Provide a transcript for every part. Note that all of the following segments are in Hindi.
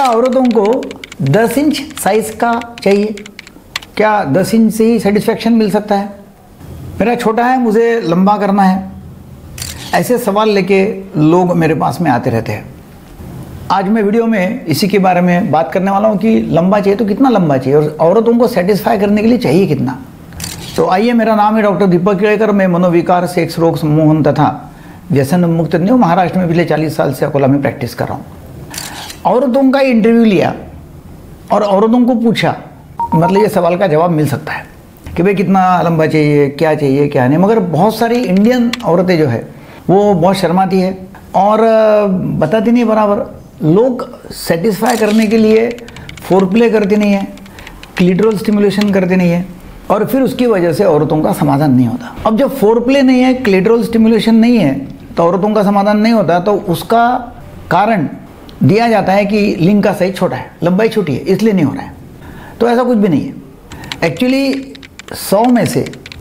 औरतों को 10 इंच साइज का चाहिए? क्या 10 इंच से ही सेटिस्फैक्शन मिल सकता है? मेरा छोटा है, मुझे लंबा करना है। ऐसे सवाल लेके लोग मेरे पास में आते रहते हैं। आज मैं वीडियो में इसी के बारे में बात करने वाला हूँ कि लंबा चाहिए तो कितना लंबा चाहिए और औरतों को सेटिस्फाई करने के लिए चाहिए कितना। तो आइए, मेरा नाम है डॉक्टर दीपक केड़ेकर। मैं मनोविकार, सेक्स रोग, सम्मोहन तथा व्यसन मुक्त तज्ञ महाराष्ट्र में पिछले 40 साल से अकोला में प्रैक्टिस कर रहा हूँ। औरतों का इंटरव्यू लिया और औरतों को पूछा, मतलब ये सवाल का जवाब मिल सकता है कि भाई कितना लंबा चाहिए, क्या नहीं। मगर बहुत सारी इंडियन औरतें जो है वो बहुत शर्माती है और बताती नहीं बराबर। लोग सेटिस्फाई करने के लिए फोरप्ले करते नहीं है, क्लिटोरल स्टिमुलेशन करते नहीं है और फिर उसकी वजह से औरतों का समाधान नहीं होता। अब जब फोरप्ले नहीं है, क्लिटोरल स्टिमुलेशन नहीं है तो औरतों का समाधान नहीं होता, तो उसका कारण दिया जाता है कि लिंग का साइज छोटा है, लंबाई छोटी है, इसलिए नहीं हो रहा है। तो ऐसा कुछ भी नहीं है। एक्चुअली 100 में से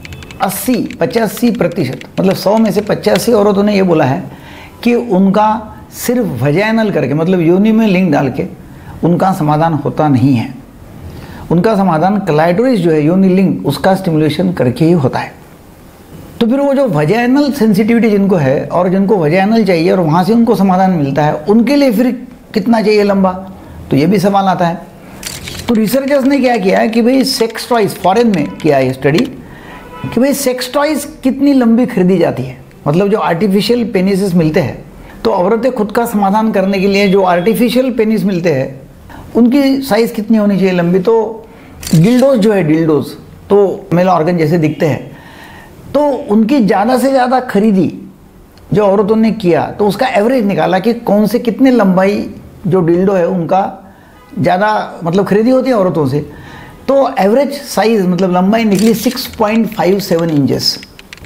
85% मतलब 100 में से 85 औरतों ने ये बोला है कि उनका सिर्फ वजाइनल करके, मतलब योनि में लिंग डाल के उनका समाधान होता नहीं है। उनका समाधान क्लाइटोरिस जो है, योनि लिंग, उसका स्टिमुलेशन करके ही होता है। तो फिर वो जो वजाइनल सेंसिटिविटी जिनको है और जिनको वजाइनल चाहिए और वहाँ से उनको समाधान मिलता है, उनके लिए फिर कितना चाहिए लंबा, तो ये भी सवाल आता है। तो रिसर्चर्स ने क्या किया है कि भाई सेक्स टॉयज, फॉरेन में किया है स्टडी कि भाई सेक्स टॉयज कितनी लंबी खरीदी जाती है। मतलब जो आर्टिफिशियल पेनिसेस मिलते हैं, तो औरतें खुद का समाधान करने के लिए जो आर्टिफिशियल पेनिस मिलते हैं उनकी साइज़ कितनी होनी चाहिए लंबी। तो डिल्डोज जो है, डिल्डोज तो मेल ऑर्गन जैसे दिखते हैं, तो उनकी ज़्यादा से ज़्यादा खरीदी जो औरतों ने किया तो उसका एवरेज निकाला कि कौन से कितने लंबाई जो डिल्डो है उनका ज़्यादा मतलब खरीदी होती है औरतों से। तो एवरेज साइज़ मतलब लंबाई निकली 6.57 इंचेस।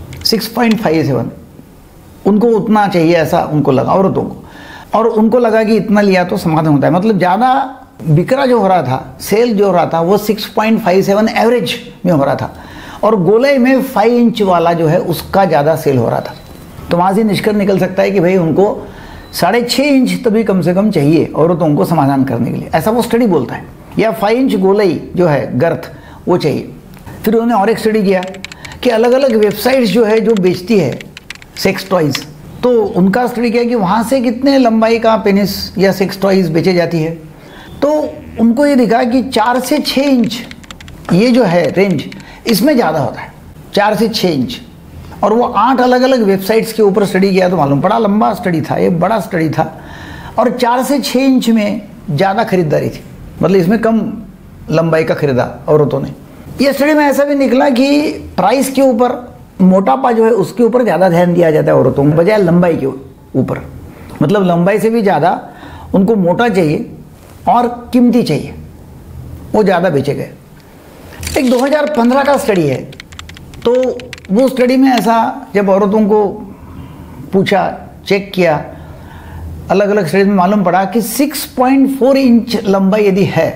6.57 उनको उतना चाहिए, ऐसा उनको लगा औरतों को, और उनको लगा कि इतना लिया तो समाधान होता है। मतलब ज़्यादा बिक्रा जो हो रहा था, सेल जो हो रहा था, वो 6.57 एवरेज में हो रहा था और गोलाई में 5 इंच वाला जो है उसका ज़्यादा सेल हो रहा था। तो वहाँ से निष्कर्ष निकल सकता है कि भाई उनको 6.5 इंच तभी कम से कम चाहिए औरतों को समाधान करने के लिए, ऐसा वो स्टडी बोलता है। या 5 इंच गोलाई जो है, गर्थ, वो चाहिए। फिर उन्होंने और एक स्टडी किया कि अलग अलग वेबसाइट्स जो है जो बेचती है सेक्स टॉयज़, तो उनका स्टडी किया कि वहाँ से कितने लंबाई का पेनिस या सेक्स टॉयज़ बेचे जाती है। तो उनको ये दिखा कि 4 से 6 इंच ये जो है रेंज, इसमें ज़्यादा होता है, 4 से 6 इंच। और वो 8 अलग अलग वेबसाइट्स के ऊपर स्टडी किया तो मालूम पड़ा, लंबा स्टडी था ये, बड़ा स्टडी था, और 4 से 6 इंच में ज़्यादा खरीदारी थी, मतलब इसमें कम लंबाई का खरीदा औरतों ने। ये स्टडी में ऐसा भी निकला कि प्राइस के ऊपर, मोटापा जो है उसके ऊपर ज़्यादा ध्यान दिया जाता है औरतों को बजाय लंबाई के ऊपर। मतलब लंबाई से भी ज़्यादा उनको मोटा चाहिए और कीमती चाहिए, वो ज़्यादा बेचे गए। एक 2015 का स्टडी है, तो वो स्टडी में ऐसा जब औरतों को पूछा, चेक किया, अलग अलग स्टडी में मालूम पड़ा कि 6.4 इंच लंबाई यदि है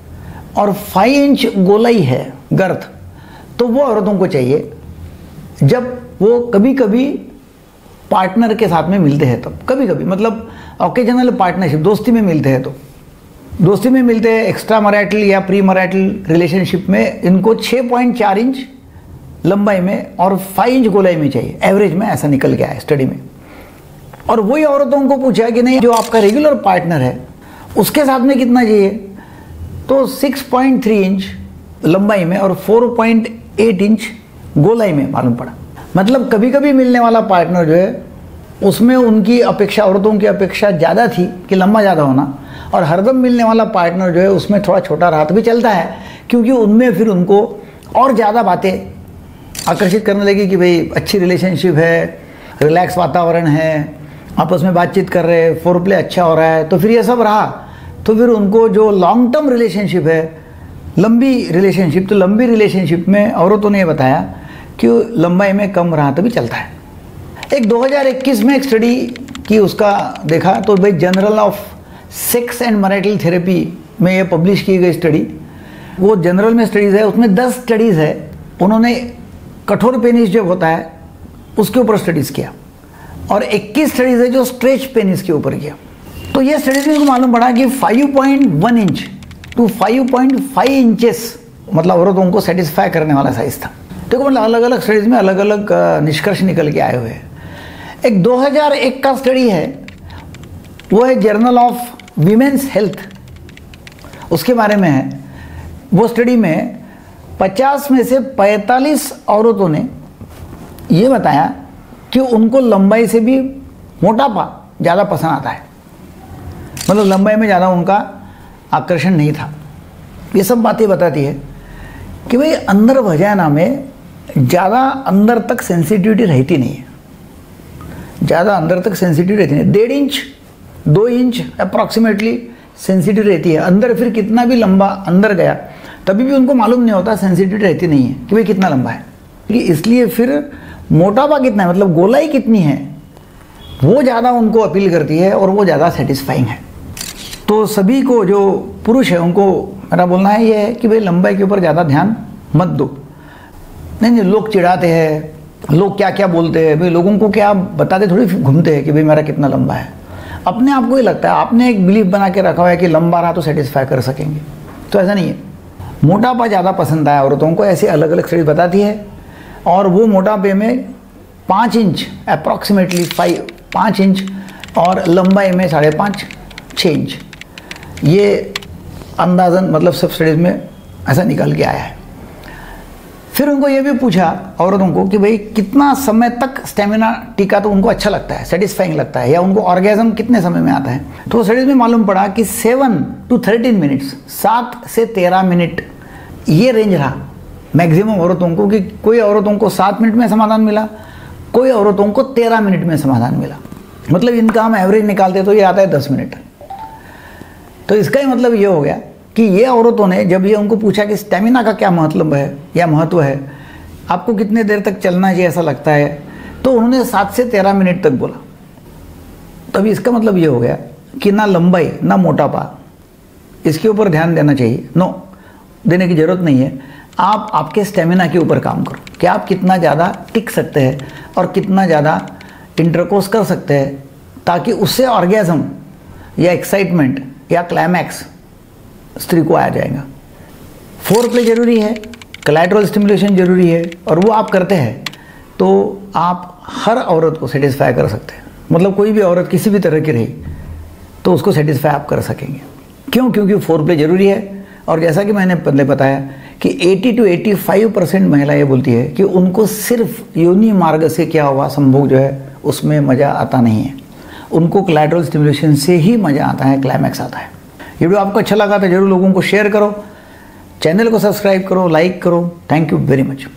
और 5 इंच गोलाई है, गर्थ, तो वो औरतों को चाहिए जब वो कभी कभी पार्टनर के साथ में मिलते हैं। तब कभी कभी मतलब ऑकेजनल पार्टनरशिप, दोस्ती में मिलते हैं, तो दोस्ती में मिलते हैं, एक्स्ट्रा मैरिटल या प्री मैरिटल रिलेशनशिप में इनको 6.4 इंच लंबाई में और 5 इंच गोलाई में चाहिए। एवरेज में ऐसा निकल गया है स्टडी में। और वही औरतों को पूछा कि नहीं, जो आपका रेगुलर पार्टनर है उसके साथ में कितना चाहिए, तो 6.3 इंच लंबाई में और 4.8 इंच गोलाई में मालूम पड़ा। मतलब कभी कभी मिलने वाला पार्टनर जो है उसमें उनकी अपेक्षा, औरतों की अपेक्षा ज़्यादा थी कि लंबा ज़्यादा होना, और हरदम मिलने वाला पार्टनर जो है उसमें थोड़ा छोटा रहा तो भी चलता है, क्योंकि उनमें फिर उनको और ज़्यादा बातें आकर्षित करने लगी कि भाई अच्छी रिलेशनशिप है, रिलैक्स वातावरण है, आपस में बातचीत कर रहे हैं, फोरप्ले अच्छा हो रहा है, तो फिर ये सब रहा। तो फिर उनको जो लॉन्ग टर्म रिलेशनशिप है, लंबी रिलेशनशिप, तो लंबी रिलेशनशिप में औरतों ने बताया कि लंबाई में कम रहा तो भी चलता है। एक 2021 में एक स्टडी की, उसका देखा तो भाई journal of sex and marital therapy में ये पब्लिश की गई स्टडी, वो जनरल में स्टडीज़ है, उसमें 10 स्टडीज़ है। उन्होंने कठोर पेनिस जो होता है उसके ऊपर स्टडीज़ किया और 21 स्टडीज़ है जो स्ट्रेच पेनिस के ऊपर किया। तो ये स्टडीज में मालूम पड़ा कि 5.1 इंच टू 5.5 इंचेस मतलब औरतों को सेटिस्फाई करने वाला साइज था। देखो मतलब अलग अलग स्टडीज में अलग अलग निष्कर्ष निकल के आए हुए हैं। एक 2001 का स्टडी है, वो है जर्नल ऑफ वीमेंस हेल्थ, उसके बारे में है। वो स्टडी में 50 में से 45 औरतों ने ये बताया कि उनको लंबाई से भी मोटापा ज़्यादा पसंद आता है, मतलब लंबाई में ज़्यादा उनका आकर्षण नहीं था। ये सब बातें बताती है कि भाई अंदर वजाना में ज़्यादा अंदर तक सेंसिटिविटी रहती नहीं है, ज़्यादा अंदर तक सेंसिटिव रहती नहीं। 1.5 इंच 2 इंच अप्रॉक्सीमेटली सेंसिटिव रहती है अंदर। फिर कितना भी लंबा अंदर गया तभी भी उनको मालूम नहीं होता, सेंसिटिविटी रहती नहीं है कि भाई कितना लंबा है। इसलिए फिर मोटापा कितना है, मतलब गोलाई कितनी है, वो ज़्यादा उनको अपील करती है और वो ज़्यादा सेटिस्फाइंग है। तो सभी को जो पुरुष है उनको मेरा बोलना है ये है कि भाई लंबाई के ऊपर ज़्यादा ध्यान मत दो। नहीं, लोग चिढ़ाते हैं, लोग क्या क्या बोलते हैं, भाई लोगों को क्या बताते थोड़ी घूमते हैं कि भाई मेरा कितना लंबा है। अपने आप को ही लगता है, आपने एक बिलीफ बना के रखा हुआ है कि लंबा रहा तो सेटिस्फाई कर सकेंगे, तो ऐसा नहीं है। मोटापा ज़्यादा पसंद आया औरतों को, ऐसे अलग अलग स्टडी बताती है। और वो मोटापे में 5 इंच अप्रॉक्सीमेटली 5 इंच और लंबाई में 5.5 6 इंच, ये अंदाज़न मतलब सब स्टडीज़ में ऐसा निकल के आया है। फिर उनको ये भी पूछा औरतों को कि भाई कितना समय तक स्टेमिना टिका तो उनको अच्छा लगता है, सेटिस्फाइंग लगता है, या उनको ऑर्गेज़म कितने समय में आता है। तो स्टडीज़ में मालूम पड़ा कि 7 to 13 मिनट्स, 7 से 13 मिनट ये रेंज रहा मैक्सिमम औरतों को। कि कोई औरतों को 7 मिनट में समाधान मिला, कोई औरतों को 13 मिनट में समाधान मिला। मतलब इनका हम एवरेज निकालते तो ये आता है 10 मिनट। तो इसका ही मतलब ये हो गया कि ये औरतों ने जब ये उनको पूछा कि स्टेमिना का क्या मतलब है या महत्व है, आपको कितने देर तक चलना चाहिए ऐसा लगता है, तो उन्होंने 7 से 13 मिनट तक बोला। तभी इसका मतलब ये हो गया कि ना लंबाई ना मोटापा, इसके ऊपर ध्यान देना चाहिए, नो देने की ज़रूरत नहीं है। आप आपके स्टेमिना के ऊपर काम करो कि आप कितना ज़्यादा टिक सकते हैं और कितना ज़्यादा इंटरकोर्स कर सकते हैं, ताकि उससे ऑर्गेज़म या एक्साइटमेंट या क्लाइमैक्स स्त्री को आ जाएगा। फोरप्ले जरूरी है, क्लाइटोरल स्टिमुलेशन जरूरी है, और वो आप करते हैं तो आप हर औरत को सेटिस्फाई कर सकते हैं। मतलब कोई भी औरत किसी भी तरह की रही तो उसको सेटिस्फाई आप कर सकेंगे। क्यों? क्योंकि फोरप्ले जरूरी है। और जैसा कि मैंने पहले बताया कि 80 to 85% महिला ये बोलती है कि उनको सिर्फ योनि मार्ग से क्या हुआ संभोग जो है उसमें मज़ा आता नहीं है, उनको क्लाइटोरल स्टिमुलेशन से ही मज़ा आता है, क्लाइमैक्स आता है। ये वीडियो आपको अच्छा लगा तो जरूर लोगों को शेयर करो, चैनल को सब्सक्राइब करो, लाइक करो। Thank you very much.